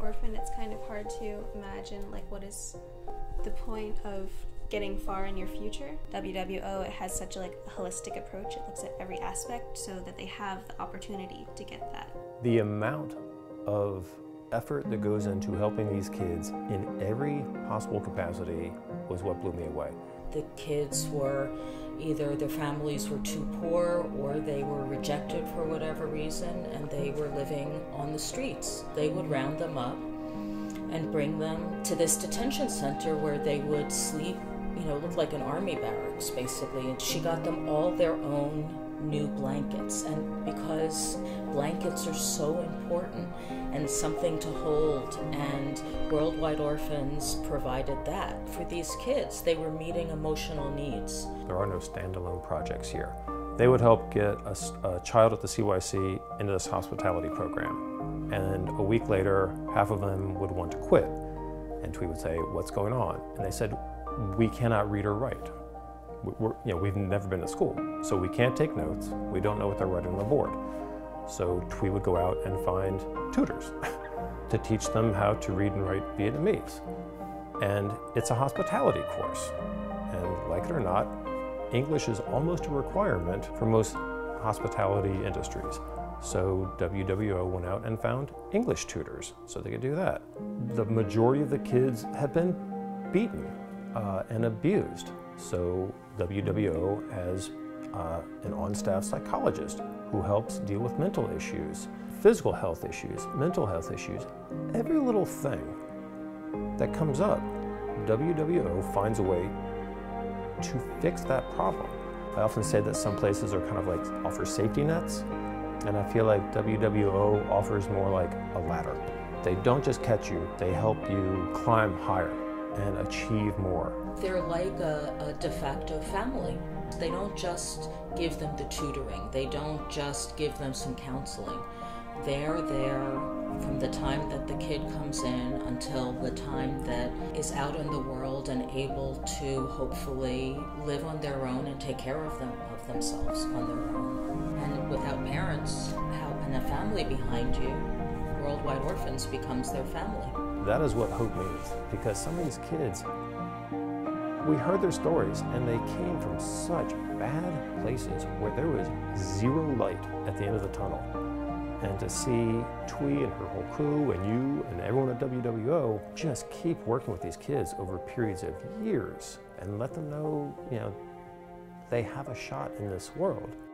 orphan, it's kind of hard to imagine like what is the point of getting far in your future. WWO, it has such a holistic approach. It looks at every aspect so that they have the opportunity to get that. The amount of effort that goes into helping these kids in every possible capacity was what blew me away. The kids were either their families were too poor or they were rejected for whatever reason and they were living on the streets. They would round them up and bring them to this detention center where they would sleep, looked like an army barracks basically. And she got them all their own new blankets, and because blankets are so important and something to hold, and Worldwide Orphans provided that for these kids. They were meeting emotional needs. There are no standalone projects here. They would help get a child at the CYC into this hospitality program, and a week later half of them would want to quit, and we would say, what's going on? And they said, we cannot read or write. We've never been to school, so we can't take notes. We don't know what they're writing on the board. So we would go out and find tutors to teach them how to read and write Vietnamese. And it's a hospitality course. And like it or not, English is almost a requirement for most hospitality industries. So WWO went out and found English tutors so they could do that. The majority of the kids have been beaten and abused. So WWO has an on-staff psychologist who helps deal with mental issues, physical health issues, mental health issues. Every little thing that comes up, WWO finds a way to fix that problem. I often say that some places are kind of offer safety nets, and I feel like WWO offers more like a ladder. They don't just catch you, they help you climb higher and achieve more. They're like a de facto family. They don't just give them the tutoring. They don't just give them some counseling. They're there from the time that the kid comes in until the time that is out in the world and able to hopefully live on their own and take care of themselves on their own. And without parents and a family behind you, Worldwide Orphans becomes their family. That is what hope means, because some of these kids, we heard their stories and they came from such bad places where there was zero light at the end of the tunnel. And to see Twee and her whole crew and you and everyone at WWO just keep working with these kids over periods of years and let them know, they have a shot in this world.